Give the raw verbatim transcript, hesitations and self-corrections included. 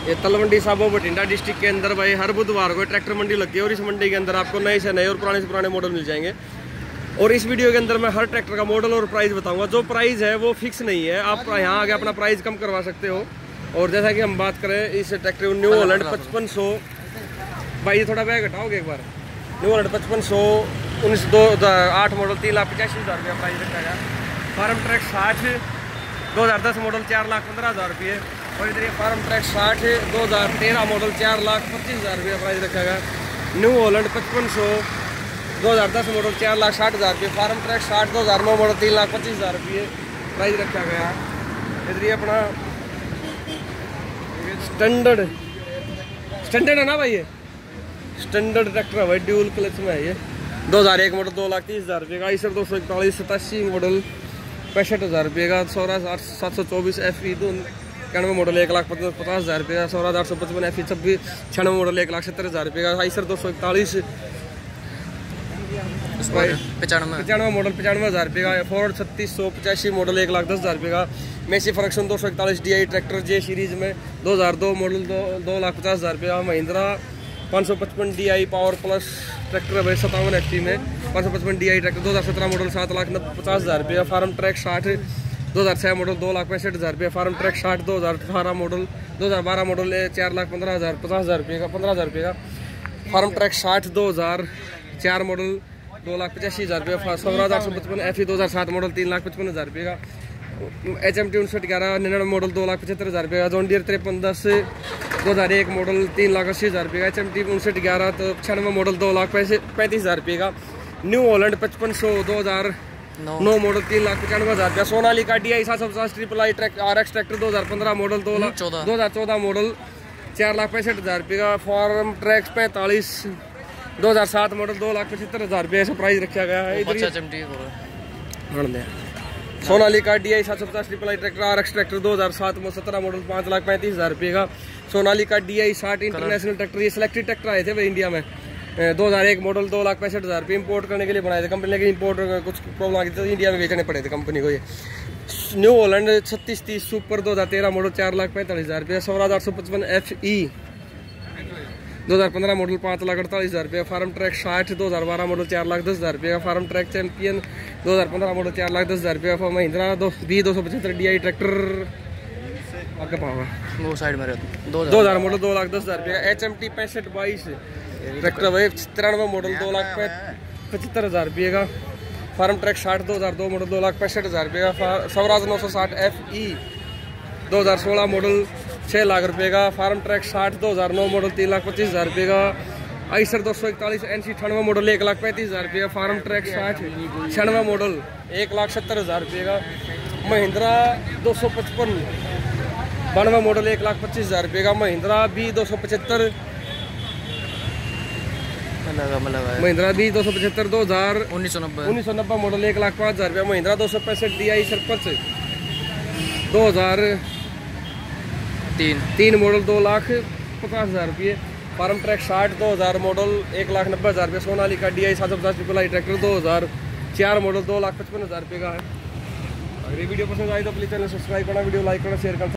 ये तलवंडी साबो बठिंडा डिस्ट्रिक्ट के अंदर भाई हर बुधवार को ट्रैक्टर मंडी लगती है और इस मंडी के अंदर आपको नए से नए और पुराने से पुराने मॉडल मिल जाएंगे। और इस वीडियो के अंदर मैं हर ट्रैक्टर का मॉडल और प्राइस बताऊंगा। जो प्राइस है वो फिक्स नहीं है, आप यहाँ आगे अपना प्राइस कम करवा सकते हो। और जैसा कि हम बात करें इस ट्रैक्टर न्यू हॉलैंड पचपन सौ, भाई थोड़ा बैग हटाओगे एक बार। न्यू हॉलैंड पचपन सौ उन्नीस दो आठ मॉडल तीन लाख पचासी हज़ार रुपया प्राइस रखा गया। फार्म ट्रैक साठ दो हज़ार दस मॉडल चार लाख पंद्रह हज़ार रुपये। और इधर ये फार्म ट्रैक साठ दो हज़ार तेरह मॉडल चार लाख पच्चीस हज़ार रुपये प्राइस रखा गया। न्यू हॉलैंड पचपन सौ दो हज़ार दस मॉडल चार लाख साठ हज़ार रुपये। फार्म ट्रैक साठ दो हज़ार नौ मॉडल तीन लाख पच्चीस हज़ार रुपये प्राइस रखा गया। इधर ये अपना स्टैंडर्ड स्टैंडर्ड है ना भाई, ये स्टैंडर्ड ट्रैक्टर है भाई, ड्यूल क्लच में है ये। दो हज़ार एक मॉडल दो लाख तीस हज़ार रुपये का। आइसर दो सौ इकतालीस सतासी मॉडल पैंसठ हज़ार रुपये का। सौराज आठ सात सौ चौबीस एफ ई दो इक्यानवे मॉडल एक लाख पचास हज़ार रुपये का। सौराज आठ सौ पचपन एफ ई छब्बीस छियानवे मॉडल एक लाख सत्तर हज़ार रुपये का। आइसर दो सौ इकतालीस पचानवे पचानवे मॉडल पचानवे हज़ार रुपये का। फोर्ड छत्तीस सौ पचासी मॉडल एक लाख दस हज़ार रुपये का। मेसी फरक्शन दो सौ इकतालीस D I tractor J series में दो हज़ार दो मॉडल दो दो लाख पचास हज़ार रुपये का। महिंद्रा पाँच सौ पचपन D I power plus tractor है भाई सत्तावन एच पी में पाँच सौ पचपन डी आई ट्रैक्टर दो हज़ार सत्रह मॉडल सात लाख पचास हज़ार रुपये। फार्म ट्रैक साठ दो हज़ार छः मॉडल दो लाख पैंसठ हज़ार रुपये। फार्म ट्रैक साठ दो हज़ार अठारह मॉडल दो हज़ार बारह मॉडल चार लाख पंद्रह हज़ार पचास हज़ार रुपये का पंद्रह हज़ार रुपये का। फार्म ट्रैक साठ दो हज़ार चार मॉडल दो लाख पचासी हज़ार रुपये। सौराज आठ सौ पचपन एफ ई दो हज़ार सात मॉडल तीन लाख पचपन हज़ार रुपये का। एच एम टी उनसठ ग्यारह निन्यानवे मॉडल दो लाख पचहत्तर हज़ार रुपये का। जॉन डियर तिरपन दस दो हज़ार एक मॉडल तीन लाख अस्सी हज़ार रुपये का। एच एम टी उनसठ ग्यारह तो छियानवे मॉडल दो लाख पैंतीस हज़ार रुपये का। न्यू हॉलैंड पचपन सौ दो हज़ार नौ मॉडल तीन लाख पचानवे हज़ार रुपया। सोनालिका डी आई सात सौ पचास triple I track R X tractor दो हज़ार पंद्रह मॉडल दो लाख दो हज़ार चौदह मॉडल चार लाख पैंसठ हज़ार रुपये का। फार्म ट्रैक पैंतालीस दो हज़ार सात मॉडल दो लाख पचहत्तर हज़ार रुपये ऐसा प्राइस रखा गया है। इधर सोनालिका डी आई सात सौ पचास triple I tractor R X tractor दो हज़ार सात में सत्रह मॉडल पाँच लाख पैंतीस हज़ार रुपये का। सोनालिका डी आई साठ इंटरनेशनल ट्रैक्टर, ये सिलेक्टेड ट्रैक्टर आए थे भाई इंडिया में दो हज़ार एक मॉडल दो लाख पैंसठ हज़ार रुपये। इंपोर्ट करने के लिए बनाए थे कंपनी, लेकिन इंपोर्ट कुछ प्रॉब्लम आ गई थी, इंडिया में बेचने पड़े थे कंपनी को ये। न्यू हॉलैंड छत्तीस तीस सुपर दो हज़ार तेरह मॉडल चार लाख पैंतालीस हज़ार रुपये। सौराज आठ सौ पचपन एफ ई दो हज़ार पंद्रह मॉडल पाँच लाख अड़तालीस हज़ार रुपये। फार्म ट्रैक साठ दो हज़ार बारह मॉडल चार लाख दस हज़ार रुपये। फार्म ट्रैक चैंपियन दो हज़ार पंद्रह मॉडल चार लाख दस हज़ार रुपये। महिंद्रा दो बी दो सौ पचहत्तर डी आई ट्रैक्टर आगे पावा वो साइड में दो हज़ार मॉडल दो लाख दस हज़ार रुपये। एच एम टी पैंसठ बाईस ट्रैक्टर भाई तिरानवे मॉडल दो लाख पचहत्तर हज़ार रुपये का। फार्म ट्रैक साठ दो हज़ार दो मॉडल दो लाख पैंसठ हज़ार रुपये का। स्वराज नौ सौ साठ एफ ई दो हज़ार सोलह मॉडल छः लाख रुपये का। फार्म ट्रैक साठ दो हज़ार नौ मॉडल तीन लाख पच्चीस हज़ार रुपये का। आइसर दो सौ इकतालीस एन सी अठानवे मॉडल एक लाख पैंतीस हज़ार रुपये का। फार्म ट्रैक साठ छियानवे मॉडल एक लाख सत्तर हज़ार रुपये का। महिंद्रा दो सौ पचपन बानवे मॉडल एक लाख पच्चीस हज़ार रुपये का। महिंद्रा बी दो सौ पचहत्तर महिंद्रा बी दो सौ पचहत्तर दो हज़ार उन्नीस सौ नब्बे उन्नीस सौ नब्बे मॉडल एक लाख पाँच हज़ार रुपये। महिंद्रा दो सौ पैंसठ डी आई सरपंच दो हज़ार तीन तीन मॉडल दो लाख पचास हज़ार रुपये। फार्म ट्रैक साठ दो हज़ार मॉडल एक लाख नब्बे हज़ार रुपये। सोनालिका डी आई सात सौ पचास ट्रिपल आई ट्रैक्टर दो हज़ार चार मॉडल दो लाख पचपन हज़ार रुपये का है। अगर ये वीडियो पसंद आई तो प्लीज़ चैनल सब्सक्राइब करना, वीडियो लाइक करना, शेयर करना।